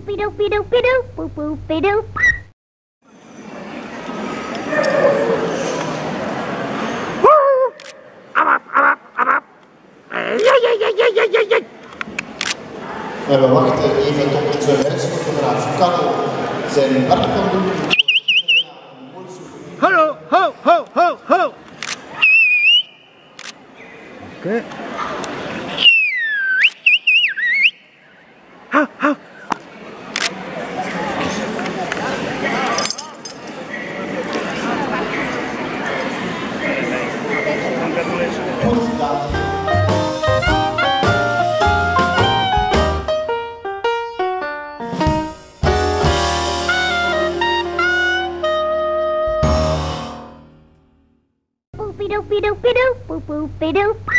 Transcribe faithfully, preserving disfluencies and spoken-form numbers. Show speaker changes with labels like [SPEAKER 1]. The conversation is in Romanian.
[SPEAKER 1] Boopy doopy doopy doop, boop boopy doop.
[SPEAKER 2] En we wachten even tot onze reisfotograaf Carlo zijn werk kan doen.
[SPEAKER 3] Hallo, ho, ho, ho, ho. Oké. Okay. Ha, ha.
[SPEAKER 1] Boopy doopy doopy doop, boop boopy doop.